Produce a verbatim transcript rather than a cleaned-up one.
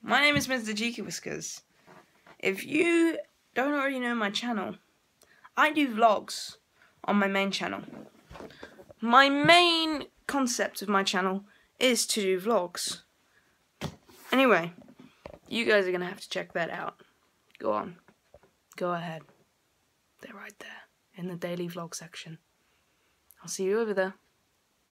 my name is Mister Cheeky Whiskers. If you don't already know my channel, I do vlogs on my main channel. My main concept of my channel is to do vlogs. Anyway, you guys are going to have to check that out. Go on. Go ahead. They're right there in the daily vlog section. I'll see you over there.